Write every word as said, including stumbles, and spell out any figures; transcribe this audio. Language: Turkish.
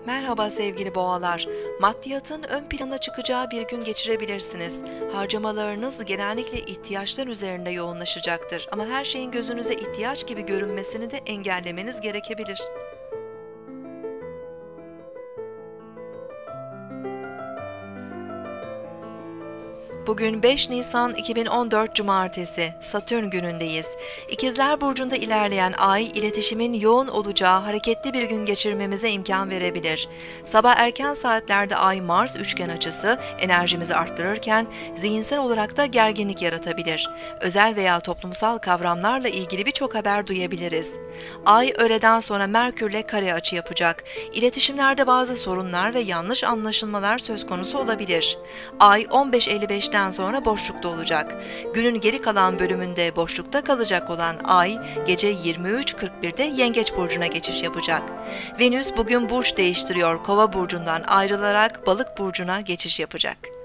Merhaba sevgili boğalar. Maddiyatın ön plana çıkacağı bir gün geçirebilirsiniz. Harcamalarınız genellikle ihtiyaçlar üzerinde yoğunlaşacaktır ama her şeyin gözünüze ihtiyaç gibi görünmesini de engellemeniz gerekebilir. Bugün beş Nisan iki bin on dört Cumartesi, Satürn günündeyiz. İkizler Burcu'nda ilerleyen ay, iletişimin yoğun olacağı hareketli bir gün geçirmemize imkan verebilir. Sabah erken saatlerde Ay-Mars üçgen açısı enerjimizi arttırırken, zihinsel olarak da gerginlik yaratabilir. Özel veya toplumsal kavramlarla ilgili birçok haber duyabiliriz. Ay, öğleden sonra Merkürle kare açı yapacak. İletişimlerde bazı sorunlar ve yanlış anlaşılmalar söz konusu olabilir. Ay, on beş elli beşten sonra boşlukta olacak. Günün geri kalan bölümünde boşlukta kalacak olan Ay, gece yirmi üç kırk birde Yengeç Burcu'na geçiş yapacak. Venüs bugün burç değiştiriyor, Kova Burcu'ndan ayrılarak Balık Burcu'na geçiş yapacak.